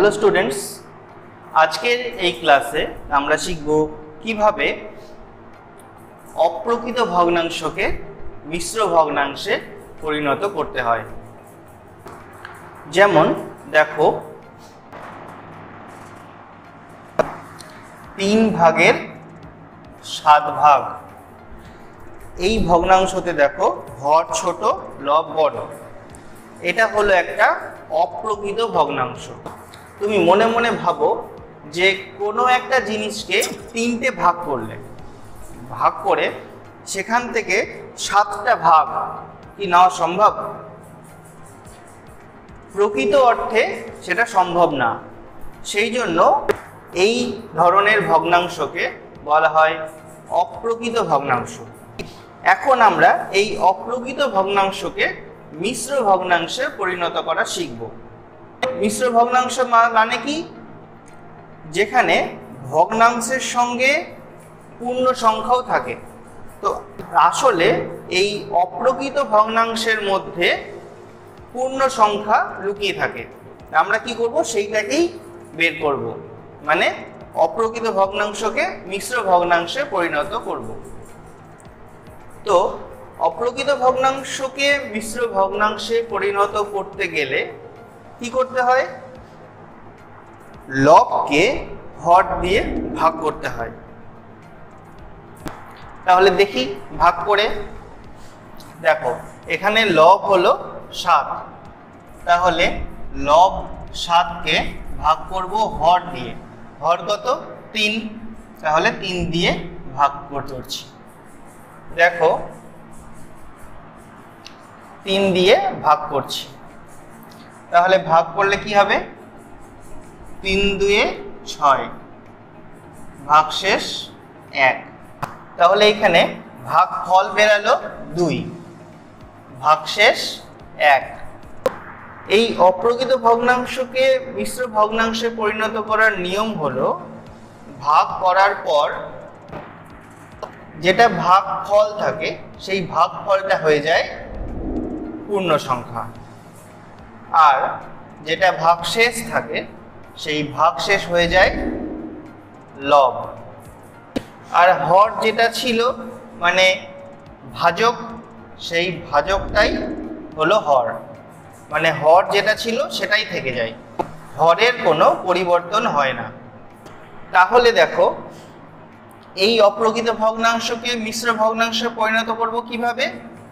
Hello students, আজকের এই ক্লাসে আমরা শিখব কিভাবে অপ্রকৃত ভগ্নাংশকে মিশ্র ভগ্নাংশে পরিণত করতে হয়। যেমন দেখো, 3 ভাগের 7 ভাগ। এই ভগ্নাংশতে দেখো হর ছোট লব বড়। এটা হলো একটা অপ্রকৃত ভগ্নাংশ। তুমি মনে মনে ভাবো যে কোনো একটা জিনিসকে 3টে ভাগ করে সেখান থেকে 7টা ভাগ কি নেওয়া সম্ভব? প্রকৃত অর্থে সেটা সম্ভব না। সেই জন্য এই ধরনের ভগ্নাংশকে বলা হয় অপ্রকৃত ভগ্নাংশ। এখন আমরা এই অপ্রকৃত ভগ্নাংশকে মিশ্র ভগ্নাংশে পরিণত করা শিখব। মিশ্র ভগ্নাংশ মানে কি? যেখানে ভগ্নাংশের সঙ্গে পূর্ণ সংখ্যাও থাকে। তো আসলে এই অপ্রকৃত ভগ্নাংশের মধ্যে পূর্ণ সংখ্যা লুকিয়ে থাকে। আমরা কি করব? সেইটাকেই বের করব, মানে অপ্রকৃত ভগ্নাংশকে মিশ্র ভগ্নাংশে পরিণত করব। তো অপ্রকৃত ভগ্নাংশকে মিশ্র ভগ্নাংশে পরিণত করতে গেলে কি করতে হয়? লবকে হর দিয়ে ভাগ করতে হয়। তাহলে দেখি ভাগ করে। দেখো, এখানে লব হলো 7, তাহলে লব 7কে ভাগ করব হর দিয়ে। হর কত? 3, তাহলে 3 দিয়ে ভাগ করছি। দেখো, 3 দিয়ে ভাগ করছি, তাহলে ভাগ করলে কি হবে? 3 দুয়ে 6, ভাগশেষ 1। তাহলে এখানে ভাগফল বেরালো 2, ভাগশেষ 1। এই অপ্রকৃত ভগ্নাংশকে মিশ্র ভগ্নাংশে পরিণত করার নিয়ম হলো, ভাগ করার পর যেটা ভাগফল থাকে সেই ভাগফলটা হয়ে যায় পূর্ণ সংখ্যা, আর যেটা ভাগশেষ থাকে সেই ভাগশেষ হয়ে যায় লব। আর হর যেটা ছিল মানে ভাজক, সেই ভাজকটাই হলো হর, মানে হর যেটা ছিল সেটাই থেকে যায়, হরের কোনো পরিবর্তন হয় না। তাহলে দেখো, এই অপ্রকৃত ভগ্নাংশকে মিশ্র ভগ্নাংশে পরিণত করব কিভাবে?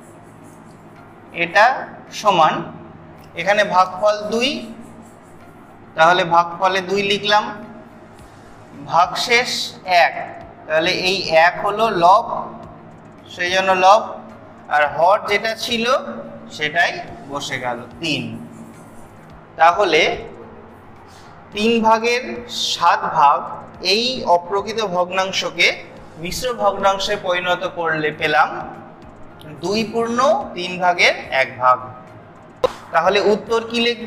এটা সমান, এখানে ভাগফল 2, তাহলে ভাগফলে 2 লিখলাম, ভাগশেষ 1, তাহলে এই 1 হলো লব, সেই জন্য লব, আর হর যেটা ছিল সেটাই বসে গেল 3। তাহলে 3 ভাগের 7 ভাগ এই অপ্রকৃত ভগ্নাংশকে মিশ্র ভগ্নাংশে পরিণত করলে পেলাম 2 পূর্ণ 3 ভাগের 1 ভাগ। তাহলে উত্তর কি লিখব?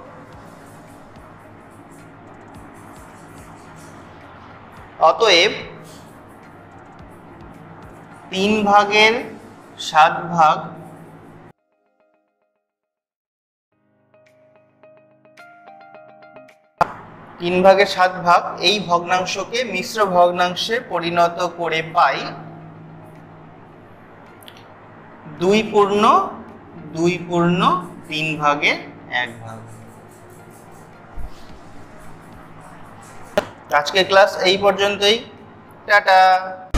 অতএব 3 ভাগের 7 ভাগ এই ভগ্নাংশকে মিশ্র ভগ্নাংশে পরিণত করে পাই 2 পূর্ণ 3 ভাগের 1 ভাগ। আজকের ক্লাস এই পর্যন্তই। টাটা।